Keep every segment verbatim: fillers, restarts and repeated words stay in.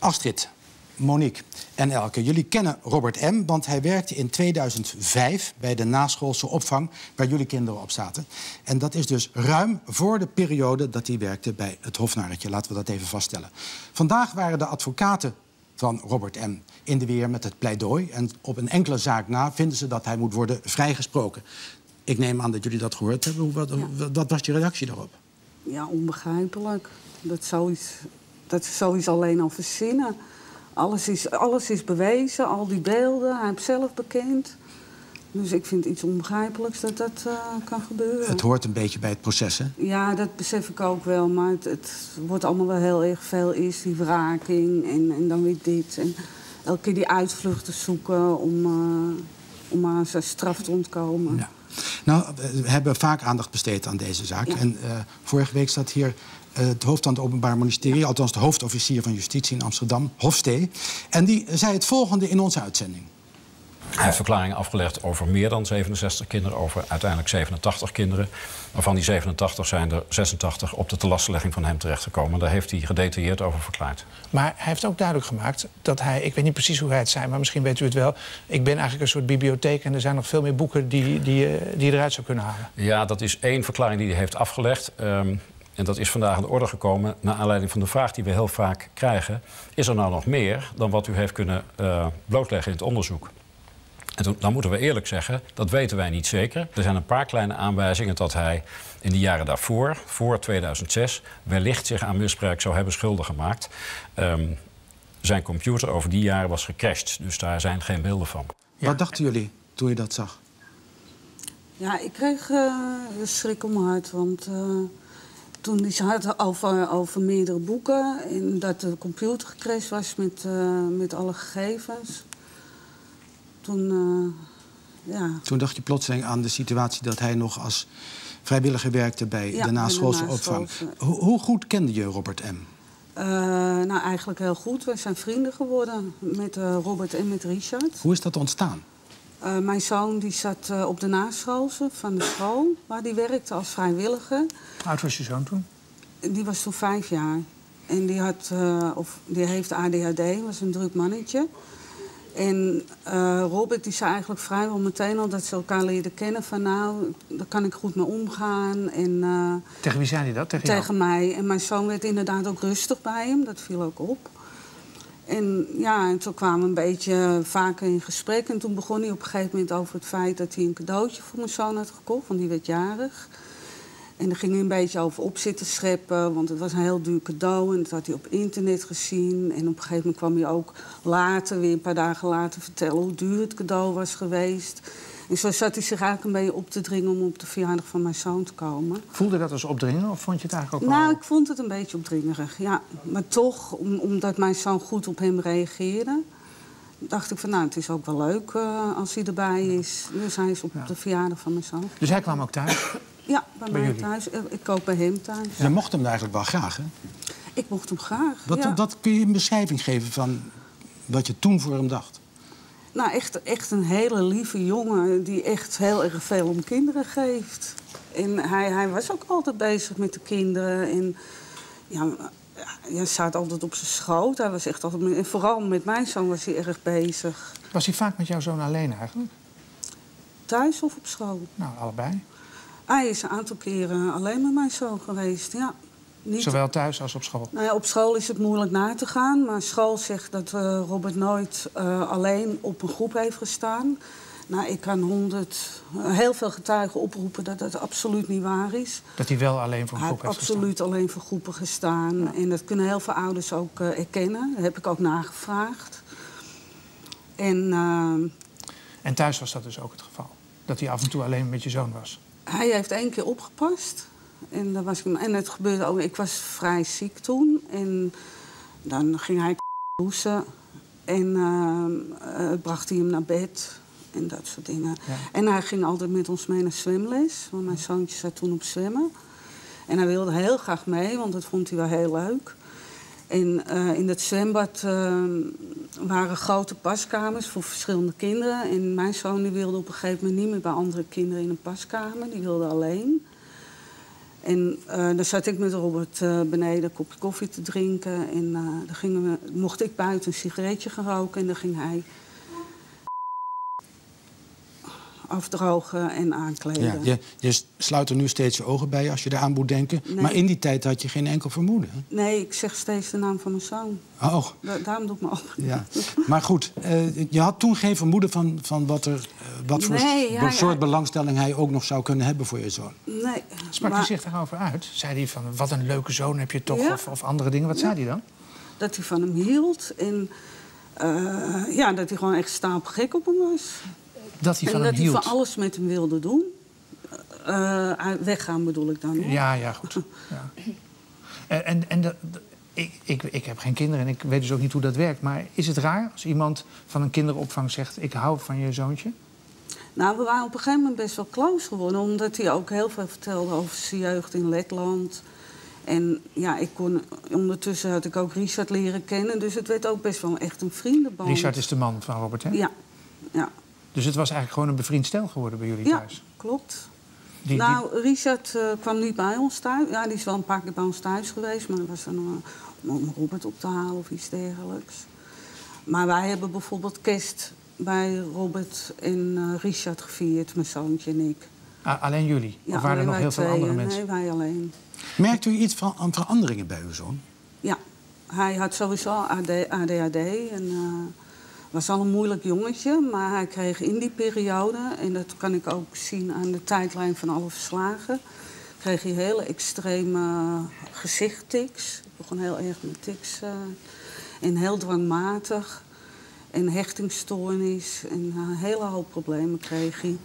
Astrid, Monique en Elke, jullie kennen Robert M., want hij werkte in tweeduizend vijf bij de naschoolse opvang waar jullie kinderen op zaten. En dat is dus ruim voor de periode dat hij werkte bij het Hofnarretje. Laten we dat even vaststellen. Vandaag waren de advocaten van Robert M. in de weer met het pleidooi. En op een enkele zaak na vinden ze dat hij moet worden vrijgesproken. Ik neem aan dat jullie dat gehoord hebben. Wat, ja. wat was je reactie daarop? Ja, onbegrijpelijk. Dat zoiets, dat is zoiets alleen al verzinnen. Alles is, alles is bewezen, al die beelden, hij heeft zelf bekend. Dus ik vind iets onbegrijpelijks dat dat uh, kan gebeuren. Het hoort een beetje bij het proces, hè? Ja, dat besef ik ook wel. Maar het, het wordt allemaal wel heel erg veel eerst die wraking en, en dan weer dit. En elke keer die uitvluchten zoeken om, uh, om aan zijn straf te ontkomen. Ja. Nou, we hebben vaak aandacht besteed aan deze zaak. Ja. En uh, vorige week zat hier uh, het hoofd van het Openbaar Ministerie... Ja. althans de hoofdofficier van Justitie in Amsterdam, Hofstee. En die zei het volgende in onze uitzending. Hij heeft verklaringen afgelegd over meer dan zevenenzestig kinderen, over uiteindelijk zevenentachtig kinderen. Maar van die zevenentachtig zijn er zesentachtig op de telastenlegging van hem terechtgekomen. Daar heeft hij gedetailleerd over verklaard. Maar hij heeft ook duidelijk gemaakt dat hij, ik weet niet precies hoe hij het zei, maar misschien weet u het wel. Ik ben eigenlijk een soort bibliotheek en er zijn nog veel meer boeken die, die, die je eruit zou kunnen halen. Ja, dat is één verklaring die hij heeft afgelegd. Um, En dat is vandaag aan de orde gekomen naar aanleiding van de vraag die we heel vaak krijgen. Is er nou nog meer dan wat u heeft kunnen uh, blootleggen in het onderzoek? En toen, dan moeten we eerlijk zeggen, dat weten wij niet zeker. Er zijn een paar kleine aanwijzingen dat hij in de jaren daarvoor, voor tweeduizend zes... wellicht zich aan misbruik zou hebben schuldig gemaakt. Um, zijn computer over die jaren was gecrashed, dus daar zijn geen beelden van. Ja. Wat dachten jullie toen je dat zag? Ja, ik kreeg uh, een schrik om mijn hart, want... Uh... Toen hij ze had over, over meerdere boeken en dat de computer gecrashed was met, uh, met alle gegevens. Toen, uh, ja... Toen dacht je plotseling aan de situatie dat hij nog als vrijwilliger werkte bij ja, de naschoolse opvang. Hoe, hoe goed kende je Robert M.? Uh, nou, eigenlijk heel goed. We zijn vrienden geworden met uh, Robert en met Richard. Hoe is dat ontstaan? Uh, mijn zoon die zat uh, op de naschoolse van de school, waar hij werkte als vrijwilliger. Hoe oud was je zoon toen? Die was toen vijf jaar. En die, had, uh, of, die heeft A D H D, was een druk mannetje. En uh, Robert die zei eigenlijk vrijwel meteen al dat ze elkaar leerden kennen. Van nou, daar kan ik goed mee omgaan. En, uh, tegen wie zei hij dat? Tegen, tegen mij. En mijn zoon werd inderdaad ook rustig bij hem, dat viel ook op. En ja, en toen kwamen we een beetje vaker in gesprek. En toen begon hij op een gegeven moment over het feit dat hij een cadeautje voor mijn zoon had gekocht, want die werd jarig. En daar ging hij een beetje over op zitten scheppen, want het was een heel duur cadeau. En dat had hij op internet gezien. En op een gegeven moment kwam hij ook later, weer een paar dagen later, vertellen hoe duur het cadeau was geweest. En zo zat hij zich eigenlijk een beetje op te dringen om op de verjaardag van mijn zoon te komen. Voelde dat als opdringen of vond je het eigenlijk ook Nou, wel... ik vond het een beetje opdringerig, ja. Maar toch, om, omdat mijn zoon goed op hem reageerde... dacht ik van, nou, het is ook wel leuk uh, als hij erbij is. Dus hij is op ja. de verjaardag van mijn zoon. Dus hij kwam ook thuis? Ja, bij, bij mij jullie? Thuis. Ik ook bij hem thuis. Je mocht hem eigenlijk wel graag, hè? Ik mocht hem graag, wat, ja. wat kun je een beschrijving geven van wat je toen voor hem dacht? Nou, echt, echt een hele lieve jongen die echt heel erg veel om kinderen geeft. En hij, hij was ook altijd bezig met de kinderen. En ja, hij zat altijd op zijn schoot. Hij was echt altijd met, en vooral met mijn zoon was hij erg bezig. Was hij vaak met jouw zoon alleen eigenlijk? Thuis of op school? Nou, allebei. Hij is een aantal keren alleen met mijn zoon geweest, ja. Niet... Zowel thuis als op school? Nou ja, op school is het moeilijk na te gaan. Maar school zegt dat uh, Robert nooit uh, alleen op een groep heeft gestaan. Nou, ik kan honderd, uh, heel veel getuigen oproepen dat dat absoluut niet waar is. Dat hij wel alleen voor een groep hij heeft gestaan? absoluut alleen voor groepen gestaan. Ja. En dat kunnen heel veel ouders ook uh, erkennen. Dat heb ik ook nagevraagd. En, uh... en thuis was dat dus ook het geval? Dat hij af en toe alleen met je zoon was? Hij heeft één keer opgepast. En, dat was, en het gebeurde ook, ik was vrij ziek toen. En dan ging hij douchen. En uh, uh, bracht hij hem naar bed. En dat soort dingen. Ja. En hij ging altijd met ons mee naar zwemles. Want mijn zoontje zat toen op zwemmen. En hij wilde heel graag mee, want dat vond hij wel heel leuk. En uh, in het zwembad uh, waren grote paskamers voor verschillende kinderen. En mijn zoon die wilde op een gegeven moment niet meer bij andere kinderen in een paskamer. Die wilde alleen. En uh, dan zat ik met Robert uh, beneden een kopje koffie te drinken. En uh, dan gingen we, mocht ik buiten een sigaretje gaan roken. En dan ging hij afdrogen en aankleden. Ja, je, je sluit er nu steeds je ogen bij als je eraan moet denken. Nee. Maar in die tijd had je geen enkel vermoeden. Hè? Nee, ik zeg steeds de naam van mijn zoon. Oh. Da daarom doe ik me op. Ja. Maar goed, uh, je had toen geen vermoeden van, van wat, er, uh, wat voor nee, ja, soort ja. belangstelling hij ook nog zou kunnen hebben voor je zoon. Nee. Sprak maar... hij zich daarover uit? Zei hij van, wat een leuke zoon heb je toch? Ja. Of, of andere dingen? Wat ja. zei hij dan? Dat hij van hem hield. En uh, ja, dat hij gewoon echt stapelgek op hem was. Dat hij van en hem dat hield? hij van alles met hem wilde doen. Uh, weggaan bedoel ik dan. Hoor. Ja, ja, goed. Ja. En, en, en de, de, ik, ik, ik heb geen kinderen en ik weet dus ook niet hoe dat werkt. Maar is het raar als iemand van een kinderopvang zegt... ik hou van je zoontje? Nou, we waren op een gegeven moment best wel close geworden. Omdat hij ook heel veel vertelde over zijn jeugd in Letland. En ja, ik kon, ondertussen had ik ook Richard leren kennen. Dus het werd ook best wel echt een vriendenband. Richard is de man van Robert, hè? Ja, ja. Dus het was eigenlijk gewoon een bevriend stel geworden bij jullie ja, thuis? Ja, klopt. Die, nou, die... Richard uh, kwam niet bij ons thuis. Ja, die is wel een paar keer bij ons thuis geweest. Maar dat was dan uh, om Robert op te halen of iets dergelijks. Maar wij hebben bijvoorbeeld kerst bij Robert en uh, Richard gevierd. Mijn zoontje en ik. Ah, alleen jullie? Ja, of waren er nog heel twee, veel andere mensen? Nee, wij alleen. Merkt u iets van aan veranderingen bij uw zoon? Ja, hij had sowieso A D H D. En, uh, was al een moeilijk jongetje, maar hij kreeg in die periode... en dat kan ik ook zien aan de tijdlijn van alle verslagen... kreeg hij hele extreme gezichttics. Hij begon heel erg met tics. Uh, en heel dwangmatig. En hechtingsstoornis. En uh, een hele hoop problemen kreeg hij.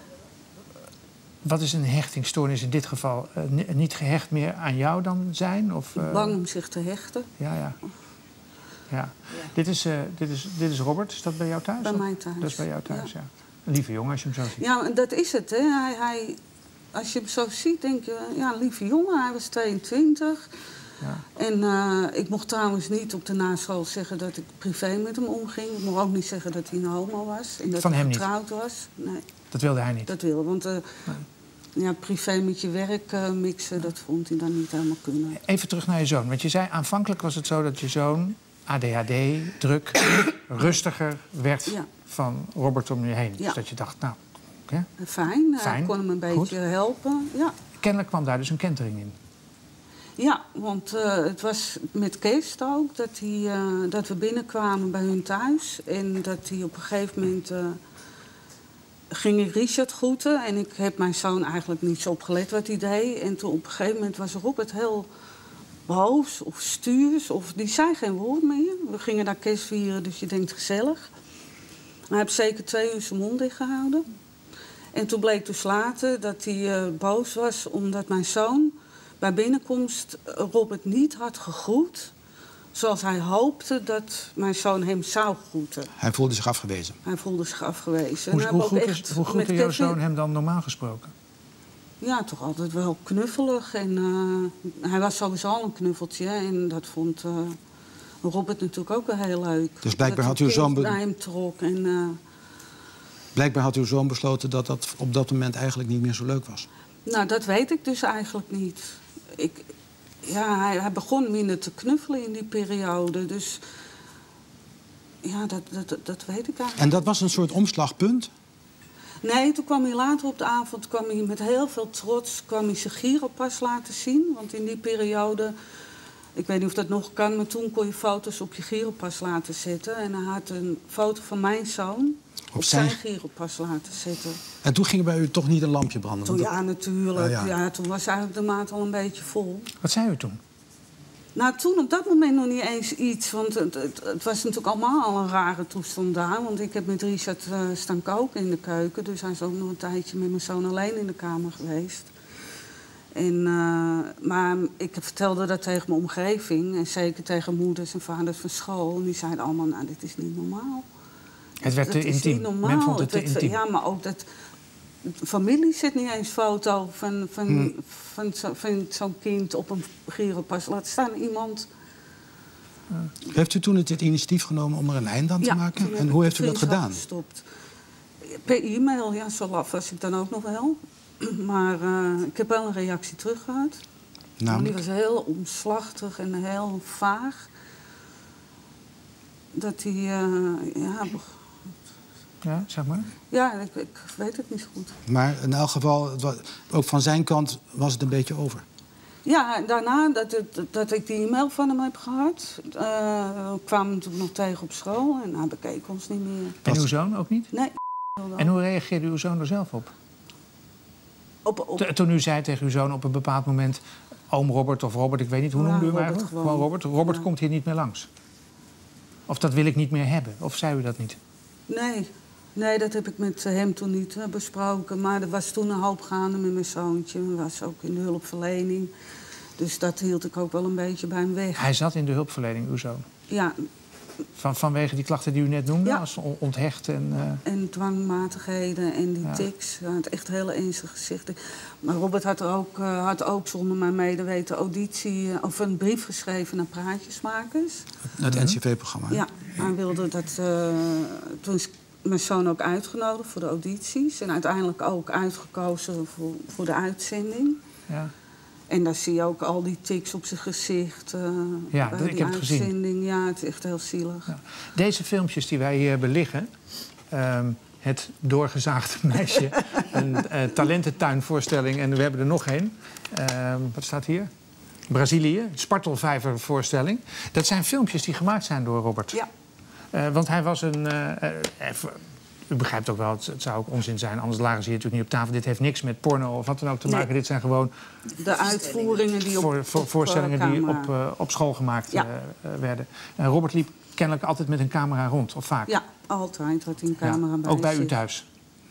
Wat is een hechtingsstoornis in dit geval? Uh, niet gehecht meer aan jou dan zijn? Of, uh... Bang om zich te hechten. Ja, ja. Ja. Ja. Dit, is, uh, dit, is, dit is Robert. Is dat bij jou thuis? Bij of? mij thuis. Dat is bij jou thuis, ja. ja. Een lieve jongen als je hem zo ziet. Ja, dat is het. Hè. Hij, hij, als je hem zo ziet, denk je... Ja, een lieve jongen. Hij was tweeëntwintig. Ja. En uh, ik mocht trouwens niet op de naschool zeggen dat ik privé met hem omging. Ik mocht ook niet zeggen dat hij een homo was. En dat Van hij hem getrouwd was. Nee. Dat wilde hij niet? Dat wilde, want... Uh, nee. Ja, privé met je werk uh, mixen, dat vond hij dan niet helemaal kunnen. Even terug naar je zoon. Want je zei, aanvankelijk was het zo dat je zoon A D H D, druk, rustiger werd ja. van Robert om je heen. Ja. Dus dat je dacht, nou, okay. Fijn, Fijn. Ik kon hem een beetje Goed. helpen. Ja. Kennelijk kwam daar dus een kentering in. Ja, want uh, het was met Kees ook dat, hij, uh, dat we binnenkwamen bij hun thuis. En dat hij op een gegeven moment... Uh, ging ik Richard groeten en ik heb mijn zoon eigenlijk niet zo opgelet wat hij deed. En toen op een gegeven moment was Robert heel boos of stuurs. Of, die zei geen woord meer. We gingen daar kerst vieren, dus je denkt gezellig. Hij heeft zeker twee uur zijn mond dicht gehouden. En toen bleek dus later dat hij uh, boos was omdat mijn zoon bij binnenkomst Robert niet had gegroet... zoals hij hoopte dat mijn zoon hem zou groeten. Hij voelde zich afgewezen? Hij voelde zich afgewezen. Hoe, hoe, goed, echt is, hoe groette jouw zoon hem dan normaal gesproken? Ja, toch altijd wel knuffelig. En uh, hij was sowieso al een knuffeltje. En dat vond uh, Robert natuurlijk ook wel heel leuk. Dus blijkbaar dat had uw zoon... Be... naar hem trok. En, uh... Blijkbaar had uw zoon besloten dat dat op dat moment eigenlijk niet meer zo leuk was. Nou, dat weet ik dus eigenlijk niet. Ik... Ja, hij, hij begon minder te knuffelen in die periode. Dus ja, dat, dat, dat weet ik eigenlijk. En dat was een soort omslagpunt? Nee, toen kwam hij later op de avond kwam hij met heel veel trots kwam hij zijn gyropas laten zien. Want in die periode, ik weet niet of dat nog kan... maar toen kon je foto's op je gyropas laten zetten. En hij had een foto van mijn zoon op, op zijn, zijn gyropas laten zetten. En toen ging bij u toch niet een lampje branden? Toen, ja, natuurlijk. Uh, ja. Ja, toen was eigenlijk de maat al een beetje vol. Wat zei u toen? Nou, toen op dat moment nog niet eens iets. Want het, het, het was natuurlijk allemaal al een rare toestand daar. Want ik heb met Richard uh, staan koken in de keuken. Dus hij is ook nog een tijdje met mijn zoon alleen in de kamer geweest. En, uh, maar ik vertelde dat tegen mijn omgeving. En zeker tegen moeders en vaders van school. En die zeiden allemaal, nou, dit is niet normaal. Het werd te dat intiem. Is niet normaal. Men vond het te het werd, intiem. Ja, maar ook dat... De familie zit niet eens foto van, van, hmm. van, zo, van zo'n kind op een gyropas. Laat staan iemand... Ja. Heeft u toen het, het initiatief genomen om er een eind aan te ja, maken? En hoe heeft u dat gedaan? Gestopt. Per e-mail, ja, zo laf was ik dan ook nog wel. Maar uh, ik heb wel een reactie terug gehad. Nou, die was heel omslachtig en heel vaag. Dat hij, uh, ja... Ja, zeg maar. Ja, ik, ik weet het niet zo goed. maar in elk geval, het was- ook van zijn kant was het een beetje over. Ja, en daarna dat, het, dat ik die e-mail van hem heb gehad... Uh, kwamen we natuurlijk nog tegen op school en hij bekeek ons niet meer. En uw zoon ook niet? Nee. En hoe reageerde uw zoon er zelf op? Op, op, T- Toen u zei tegen uw zoon op een bepaald moment... oom Robert of Robert, ik weet niet, hoe Ja, noemde u hem Robert eigenlijk? gewoon. Robert. Robert Ja. komt hier niet meer langs. Of dat wil ik niet meer hebben. Of zei u dat niet? Nee. nee, dat heb ik met hem toen niet uh, besproken. Maar er was toen een hoop gaande met mijn zoontje. Hij was ook in de hulpverlening. Dus dat hield ik ook wel een beetje bij hem weg. Hij zat in de hulpverlening, uw zoon. Ja, Van, vanwege die klachten die u net noemde, Ja. als on- onthecht en... uh, en dwangmatigheden en die Ja. tics. Hij had echt hele ernstige gezichten. Maar Robert had, er ook, uh, had ook zonder mijn medeweten auditie... Uh, of een brief geschreven naar praatjesmakers. Het N C V-programma. Ja, hij wilde dat... Uh, toen is mijn zoon ook uitgenodigd voor de audities. En uiteindelijk ook uitgekozen voor, voor de uitzending. ja. En daar zie je ook al die tics op zijn gezicht. Uh, Ja, bij ik die heb het gezien. uitzending. Ja, het is echt heel zielig. Ja. Deze filmpjes die wij hier hebben liggen... ehm, het doorgezaagde meisje, een uh, talententuinvoorstelling... en we hebben er nog één. Ehm, wat staat hier? Brazilië, spartelvijvervoorstelling. Dat zijn filmpjes die gemaakt zijn door Robert. Ja. Uh, want hij was een... Uh, uh, u begrijpt ook wel, het, het zou ook onzin zijn... anders lagen ze hier natuurlijk niet op tafel. Dit heeft niks met porno of wat dan ook te maken. Nee. Dit zijn gewoon De uitvoeringen die op, voor, voor, op, voorstellingen uh, die camera- op, uh, op school gemaakt Ja. uh, uh, werden. En Robert liep kennelijk altijd met een camera rond, of vaak? Ja, altijd had hij een Ja, camera bij ook bij u zich. thuis?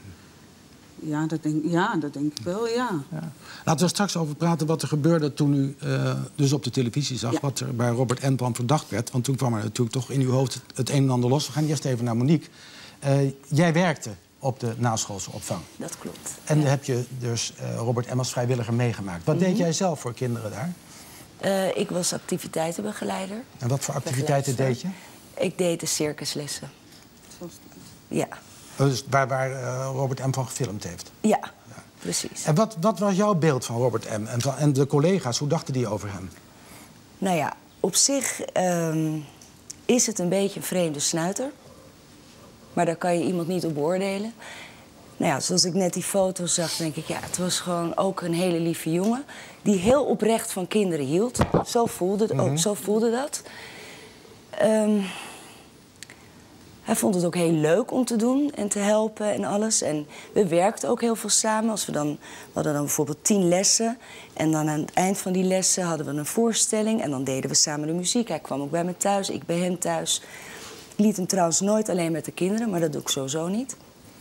Ja dat, denk, ja, dat denk ik wel, ja. Ja. Laten we straks over praten wat er gebeurde toen u uh, dus op de televisie zag... Ja. wat er bij Robert M. van verdacht werd. Want toen kwam er natuurlijk toch in uw hoofd het een en ander los. We gaan eerst even naar Monique. Uh, jij werkte op de naschoolse opvang. Dat klopt. En Ja. heb je dus uh, Robert M. als vrijwilliger meegemaakt. Wat Mhm. deed jij zelf voor kinderen daar? Uh, ik was activiteitenbegeleider. En wat voor activiteiten deed je? Ik deed de circuslessen. Ja. Dus waar, waar uh, Robert M. van gefilmd heeft. Ja, precies. En wat, wat was jouw beeld van Robert M. en, van, en de collega's? Hoe dachten die over hem? Nou ja, op zich um, is het een beetje een vreemde snuiter. Maar daar kan je iemand niet op beoordelen. Nou ja, zoals ik net die foto's zag, denk ik... ja, het was gewoon ook een hele lieve jongen... die heel oprecht van kinderen hield. Zo voelde, mm-hmm. ook, zo voelde dat. Um, hij vond het ook heel leuk om te doen en te helpen en alles. En we werkten ook heel veel samen. Als we, dan, we hadden dan bijvoorbeeld tien lessen. En dan aan het eind van die lessen hadden we een voorstelling. En dan deden we samen de muziek. Hij kwam ook bij me thuis, ik bij hem thuis. Ik liet hem trouwens nooit alleen met de kinderen, maar dat doe ik sowieso niet.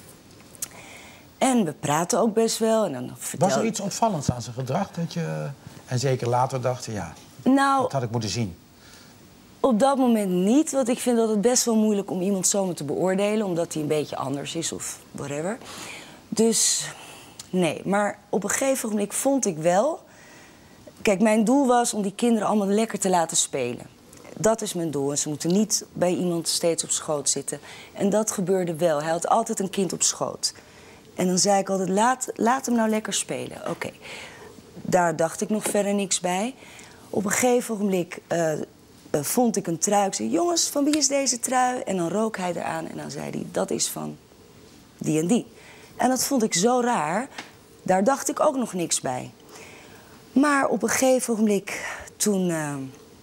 En we praten ook best wel. En dan vertel... Was er iets opvallends aan zijn gedrag? Dat je, en zeker later dacht, ja, nou, dat had ik moeten zien. Op dat moment niet, want ik vind dat het best wel moeilijk om iemand zomaar te beoordelen... omdat hij een beetje anders is of whatever. Dus nee, maar op een gegeven moment vond ik wel... Kijk, mijn doel was om die kinderen allemaal lekker te laten spelen. Dat is mijn doel. En ze moeten niet bij iemand steeds op schoot zitten. En dat gebeurde wel. Hij had altijd een kind op schoot. En dan zei ik altijd, laat, laat hem nou lekker spelen. Oké, okay. Daar dacht ik nog verder niks bij. Op een gegeven moment uh, uh, vond ik een trui. Ik zei, jongens, van wie is deze trui? En dan rook hij eraan en dan zei hij, dat is van die en die. En dat vond ik zo raar. Daar dacht ik ook nog niks bij. Maar op een gegeven moment, toen... Uh,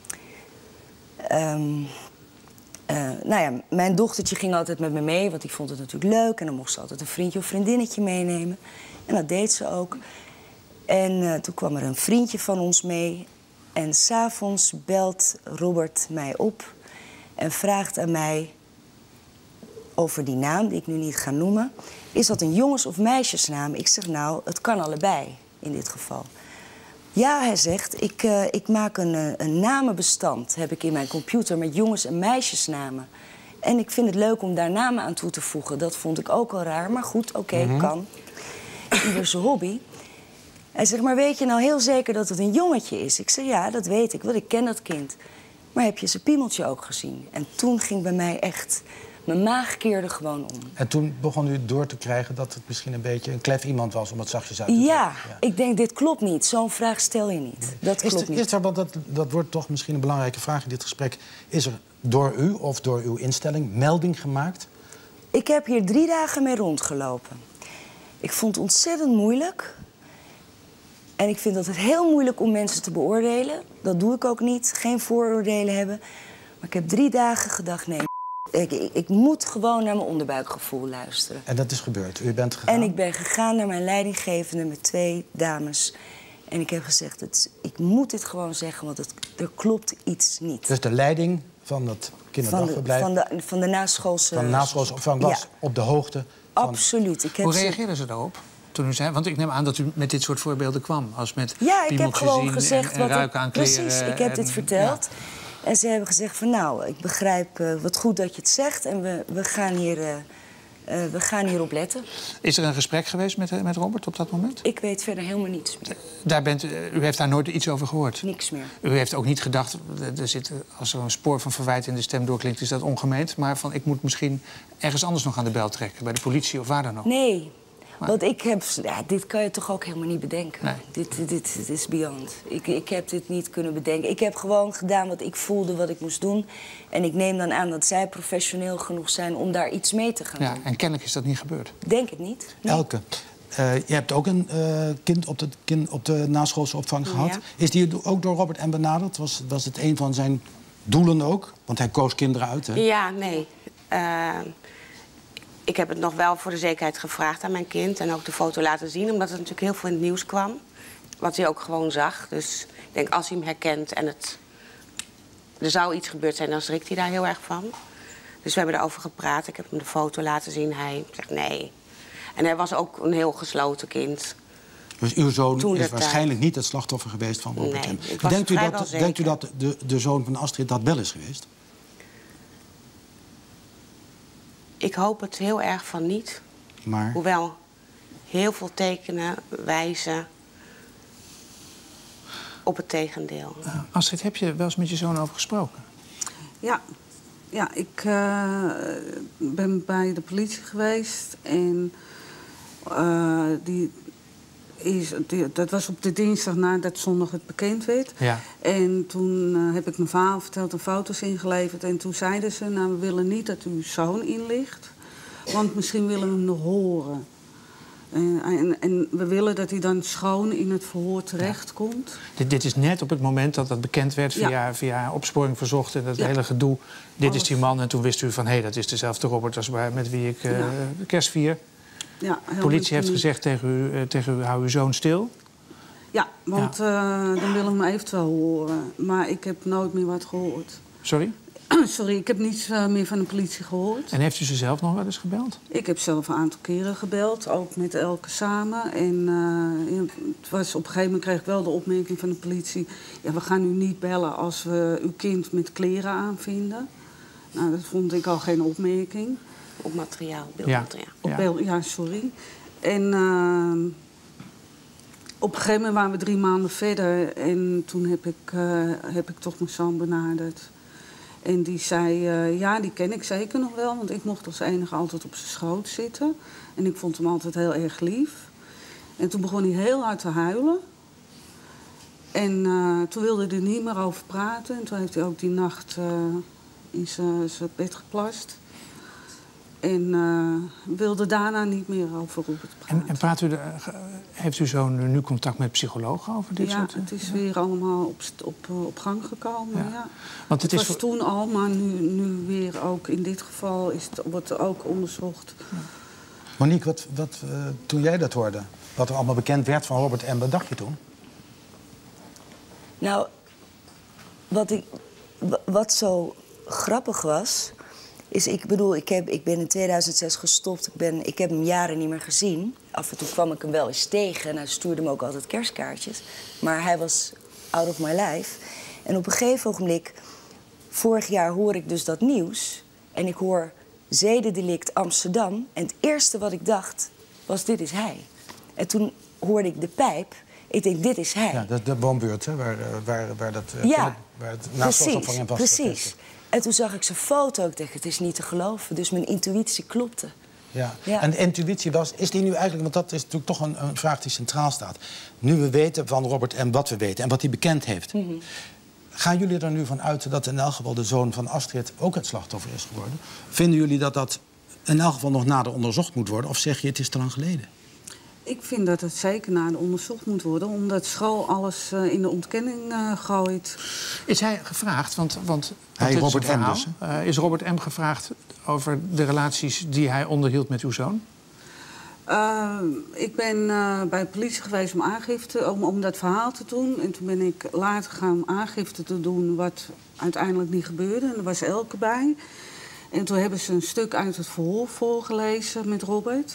um, Uh, nou ja, mijn dochtertje ging altijd met me mee, want die vond het natuurlijk leuk. En dan mocht ze altijd een vriendje of vriendinnetje meenemen. En dat deed ze ook. En uh, toen kwam er een vriendje van ons mee. En 's avonds belt Robert mij op en vraagt aan mij over die naam, die ik nu niet ga noemen. Is dat een jongens- of meisjesnaam? Ik zeg, nou, het kan allebei in dit geval. Ja, hij zegt, ik, uh, ik maak een, uh, een namenbestand, heb ik in mijn computer, met jongens- en meisjesnamen. En ik vind het leuk om daar namen aan toe te voegen. Dat vond ik ook al raar, maar goed, oké, okay, mm-hmm. kan. Ieder zijn hobby. Hij zegt, maar weet je nou heel zeker dat het een jongetje is? Ik zeg, ja, dat weet ik, want ik ken dat kind. Maar heb je zijn piemeltje ook gezien? En toen ging bij mij echt Mijn maag keerde gewoon om. En toen begon u door te krijgen dat het misschien een beetje een klef iemand was, om het zachtjes uit te drukken. Ja, Ja, ik denk, dit klopt niet. Zo'n vraag stel je niet. Dat Is, klopt er, niet. is er, want dat, dat wordt toch misschien een belangrijke vraag in dit gesprek. Is er door u of door uw instelling melding gemaakt? Ik heb hier drie dagen mee rondgelopen. Ik vond het ontzettend moeilijk. En ik vind dat het heel moeilijk om mensen te beoordelen. Dat doe ik ook niet. Geen vooroordelen hebben. Maar ik heb drie dagen gedacht, nee, ik, ik, ik moet gewoon naar mijn onderbuikgevoel luisteren. En dat is gebeurd. U bent gegaan? En ik ben gegaan naar mijn leidinggevende met twee dames. En ik heb gezegd, het, ik moet dit gewoon zeggen, want het, er klopt iets niet. Dus de leiding van het Van de, kinderdagverblijf, van, de, van de naschoolse... van de naschoolse opvang was Ja. op de hoogte van... Absoluut. Ik heb Hoe ze- reageerden ze daarop? Toen u zei, want ik neem aan dat u met dit soort voorbeelden kwam. Als met Ja, ik heb piemeltjes gewoon zien gezegd en, en wat ik- ruiken aan kleren. Precies, ik heb en- dit verteld. En ze hebben gezegd van nou, ik begrijp eh, wat goed dat je het zegt en we, we, gaan, hier, eh, eh, we gaan hierop letten. Ja. Is er een gesprek geweest met, eh, met Robert op dat moment? Ik weet verder helemaal niets meer. Daar bent, u- u heeft daar nooit iets over gehoord? Niks meer. U heeft ook niet gedacht, er zit, als er een spoor van verwijt in de stem doorklinkt, is dat ongemeend. Maar van, ik moet misschien ergens anders nog aan de bel trekken, bij de politie of waar dan ook. Nee, want ik heb... Ja, dit kan je toch ook helemaal niet bedenken. Nee. Dit, dit, dit, dit is beyond. Ik, ik heb dit niet kunnen bedenken. Ik heb gewoon gedaan wat ik voelde, wat ik moest doen. En ik neem dan aan dat zij professioneel genoeg zijn om daar iets mee te gaan Ja, doen. en kennelijk is dat niet gebeurd. Denk het niet. Nee. Elke, uh, je hebt ook een uh, kind op de, kind op de naschoolse opvang Ja. gehad. Is die ook door Robert M. benaderd? Was, was het een van zijn doelen ook? Want hij koos kinderen uit, hè? Ja, nee. Uh, ik heb het nog wel voor de zekerheid gevraagd aan mijn kind. En ook de foto laten zien, omdat het natuurlijk heel veel in het nieuws kwam. Wat hij ook gewoon zag. Dus ik denk, als hij hem herkent en het... er zou iets gebeurd zijn, dan schrikt hij daar heel erg van. Dus we hebben erover gepraat. Ik heb hem de foto laten zien. Hij zegt nee. En hij was ook een heel gesloten kind. Dus uw zoon Toen is dat waarschijnlijk niet het slachtoffer geweest van Robert Nee, M. ik was Denkt u vrijwel dat, zeker. denkt u dat de, de zoon van Astrid dat wel is geweest? Ik hoop het heel erg van niet. Maar Hoewel heel veel tekenen wijzen op het tegendeel. Uh, Astrid, heb je wel eens met je zoon over gesproken? Ja, ja ik uh, ben bij de politie geweest en uh, die is, die, dat was op de dinsdag nadat zondag het bekend werd. Ja. En toen uh, heb ik mijn verhaal verteld en foto's ingeleverd. En toen zeiden ze, nou, we willen niet dat uw zoon inlicht, want misschien willen we hem nog horen. En, en, en we willen dat hij dan schoon in het verhoor terechtkomt. Dit, dit is net op het moment dat dat bekend werd via, Ja. via opsporing verzocht en dat Ja. hele gedoe. Dit Alles. is die man en toen wist u van, hé, hey, dat is dezelfde Robert als waar, met wie ik uh, Ja. kerst vier. Ja, De politie heeft gezegd tegen u, uh, tegen u, hou uw zoon stil. Ja, want ja. Uh, dan willen we hem eventueel horen. Maar ik heb nooit meer wat gehoord. Sorry? Sorry, ik heb niets uh, meer van de politie gehoord. En heeft u ze zelf nog wel eens gebeld? Ik heb zelf een aantal keren gebeld, ook met Elke samen. En uh, het was, op een gegeven moment kreeg ik wel de opmerking van de politie... ja, we gaan u niet bellen als we uw kind met kleren aanvinden. Nou, dat vond ik al geen opmerking. Op materiaal, Ja. beeldmateriaal. Op Ja. beeld, ja, sorry. En uh, op een gegeven moment waren we drie maanden verder. En toen heb ik, uh, heb ik toch mijn zoon benaderd. En die zei, uh, ja, die ken ik zeker nog wel. Want ik mocht als enige altijd op zijn schoot zitten. En ik vond hem altijd heel erg lief. En toen begon hij heel hard te huilen. En uh, toen wilde hij er niet meer over praten. En toen heeft hij ook die nacht uh, in zijn bed geplast. En uh, wilde daarna niet meer over Robert praten. En, en praat u de, heeft u zo'n nu contact met psychologen over dit ja, soort... het is weer allemaal op, op, op gang gekomen. Ja. Ja. Want het het is was voor- toen al, maar nu, nu weer ook in dit geval is het, wordt er ook onderzocht. Monique, wat, wat, uh, toen jij dat hoorde, wat er allemaal bekend werd van Robert M., wat dacht je toen? Nou, wat, ik, w- wat zo grappig was, is, ik bedoel, ik, heb, ik ben in tweeduizend zes gestopt. Ik, ben, ik heb hem jaren niet meer gezien. Af en toe kwam ik hem wel eens tegen en hij stuurde me ook altijd kerstkaartjes. Maar hij was out of my life. En op een gegeven ogenblik, vorig jaar hoor ik dus dat nieuws. En ik hoor zedendelict Amsterdam. En het eerste wat ik dacht, was dit is hij. En toen hoorde ik de pijp. Ik denk, dit is hij. Ja, dat is de woonbuurt, hè, waar, uh, waar, waar, dat, uh, Ja, waar het precies, naschoolsopvang in was. precies. En toen zag ik zijn foto. Ik dacht, het is niet te geloven. Dus mijn intuïtie klopte. Ja. Ja. En de intuïtie was, is die nu eigenlijk... want dat is natuurlijk toch een, een vraag die centraal staat. Nu we weten van Robert M. wat we weten en wat hij bekend heeft... Mm-hmm. Gaan jullie er nu van uit dat in elk geval de zoon van Astrid ook het slachtoffer is geworden? Vinden jullie dat dat in elk geval nog nader onderzocht moet worden? Of zeg je, het is te lang geleden? Ik vind dat het zeker nader onderzocht moet worden, omdat school alles uh, in de ontkenning uh, gooit. Is hij gevraagd, want, want hij, is Robert M. Dus, uh, is Robert M. gevraagd over de relaties die hij onderhield met uw zoon? Uh, ik ben uh, bij de politie geweest om aangifte, om, om dat verhaal te doen. En toen ben ik later gegaan om aangifte te doen, wat uiteindelijk niet gebeurde. En er was Elke bij. En toen hebben ze een stuk uit het verhoor voorgelezen met Robert.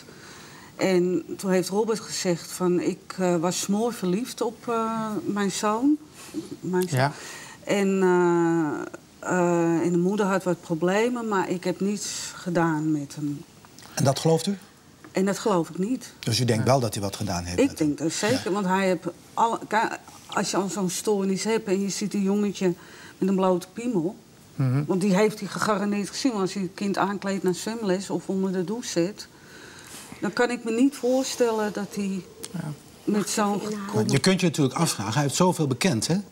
En toen heeft Robert gezegd van, ik uh, was smoor verliefd op uh, mijn zoon. Mijn zoon. Ja. En, uh, uh, en de moeder had wat problemen, maar ik heb niets gedaan met hem. En dat gelooft u? En dat geloof ik niet. Dus u denkt wel dat hij wat gedaan heeft? Ik denk dat zeker, ja. Want hij heeft alle, als je al zo'n stoornis hebt en je ziet een jongetje met een blote piemel... Mm-hmm. Want die heeft hij gegarandeerd gezien. Want als je het kind aankleedt naar zwemles of onder de douche zet... dan kan ik me niet voorstellen dat hij ja. met zo'n... Maar je kunt je natuurlijk afvragen, hij heeft zoveel bekend, hè?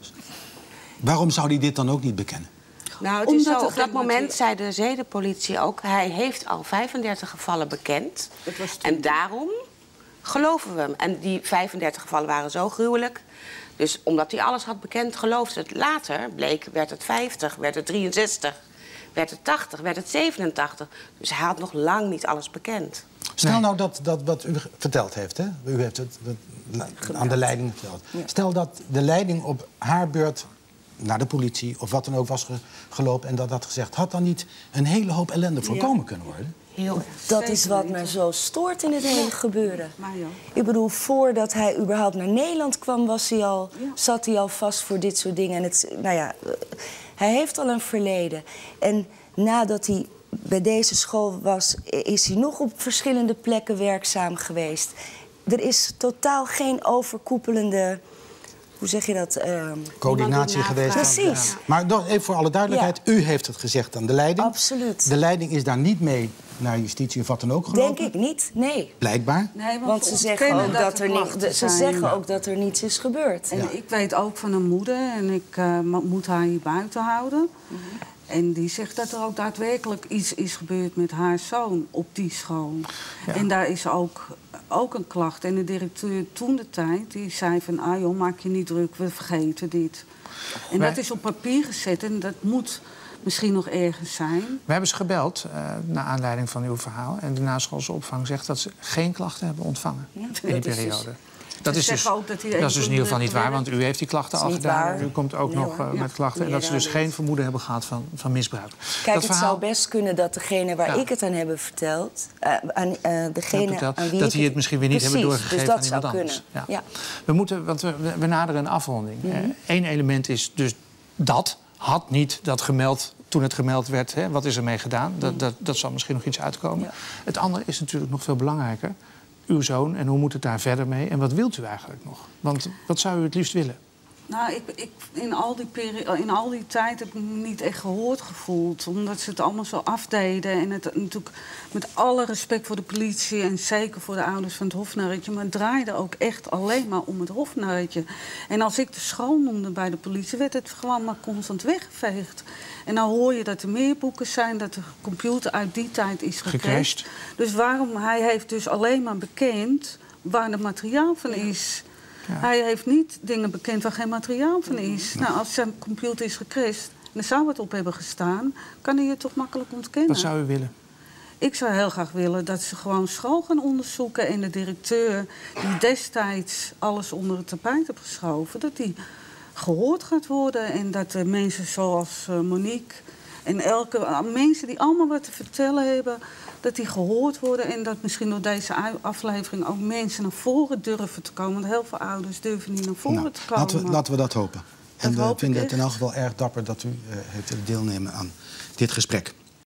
Waarom zou hij dit dan ook niet bekennen? Nou, het is zo, op dat moment zei de zedenpolitie ook... hij heeft al vijfendertig gevallen bekend. En daarom geloven we hem. En die vijfendertig gevallen waren zo gruwelijk. Dus omdat hij alles had bekend, geloofde het. Later bleek, werd het vijftig, werd het drieënzestig, werd het tachtig, werd het zevenentachtig. Dus hij had nog lang niet alles bekend. Stel nee. nou dat, dat wat u verteld heeft, hè? U heeft het, het aan de leiding verteld. Ja. Stel dat de leiding op haar beurt naar de politie of wat dan ook was ge gelopen... en dat had gezegd, had dan niet een hele hoop ellende voorkomen ja. kunnen worden? Heel erg. Dat is wat me zo stoort in het hele gebeuren. Ik bedoel, voordat hij überhaupt naar Nederland kwam... Was hij al, zat hij al vast voor dit soort dingen. En het, nou ja, hij heeft al een verleden. En nadat hij bij deze school was... is hij nog op verschillende plekken werkzaam geweest. Er is totaal geen overkoepelende... Hoe zeg je dat? Uh, Coördinatie geweest. Precies. Ja. Maar nog even voor alle duidelijkheid. Ja. U heeft het gezegd aan de leiding. Absoluut. De leiding is daar niet mee naar justitie of wat dan ook gelopen? Denk ik niet, nee. Blijkbaar. Nee, want want ze zeggen, ook dat, er niet, ze zeggen ook dat er niets is gebeurd. En ja. ik weet ook van een moeder en ik uh, moet haar hier buiten houden. Mm-hmm. En die zegt dat er ook daadwerkelijk iets is gebeurd met haar zoon op die school. Ja. En daar is ook, ook een klacht. En de directeur toen de tijd, die zei van... ah joh, maak je niet druk, we vergeten dit. En Wij... dat is op papier gezet en dat moet misschien nog ergens zijn. We hebben ze gebeld, uh, naar aanleiding van uw verhaal. En de naschoolse opvang zegt dat ze geen klachten hebben ontvangen ja, in die periode. Dus... Dat is, dus, dat, dat is dus in ieder geval niet waar, want u heeft die klachten al gedaan. U komt ook nee, nog uh, ja, met klachten. En dat ze dus geen vermoeden hebben gehad van, van misbruik. Kijk, dat het verhaal... zou best kunnen dat degene waar ja. ik het aan heb verteld... Uh, aan uh, degene verteld, aan wie dat ik die het misschien weer niet Precies, hebben doorgegeven dus dat aan iemand zou anders. Kunnen. Ja. Ja. We, moeten, want we, we naderen een afronding. Mm-hmm. Eén uh, element is dus dat had niet dat gemeld... toen het gemeld werd, hè, wat is er mee gedaan? Dat, dat, dat zal misschien nog iets uitkomen. Ja. Het andere is natuurlijk nog veel belangrijker. Uw zoon en hoe moet het daar verder mee? En wat wilt u eigenlijk nog? Want wat zou u het liefst willen? Nou, ik, ik, in, al die peri- in al die tijd heb ik me niet echt gehoord gevoeld. Omdat ze het allemaal zo afdeden. En het natuurlijk met alle respect voor de politie... en zeker voor de ouders van het hofnarretje... maar het draaide ook echt alleen maar om het hofnarretje. En als ik de school noemde bij de politie... werd het gewoon maar constant weggeveegd. En dan hoor je dat er meer boeken zijn... dat de computer uit die tijd is gecrashed. Dus waarom? Hij heeft dus alleen maar bekend... waar het materiaal van is... Ja. Hij heeft niet dingen bekend waar geen materiaal van is. Ja. Nou, als zijn computer is gecrashed en er zou wat op hebben gestaan... kan hij het toch makkelijk ontkennen. Wat zou u willen? Ik zou heel graag willen dat ze gewoon school gaan onderzoeken... en de directeur die destijds alles onder het tapijt heeft geschoven... dat die gehoord gaat worden en dat de mensen zoals uh, Monique... en elke uh, mensen die allemaal wat te vertellen hebben... dat die gehoord worden en dat misschien door deze aflevering... ook mensen naar voren durven te komen. Want heel veel ouders durven niet naar voren nou, te komen. Laten we, laten we dat hopen. Dat en we hoop vinden het echt. in elk geval erg dapper dat u uh, heeft willen deelnemen aan dit gesprek.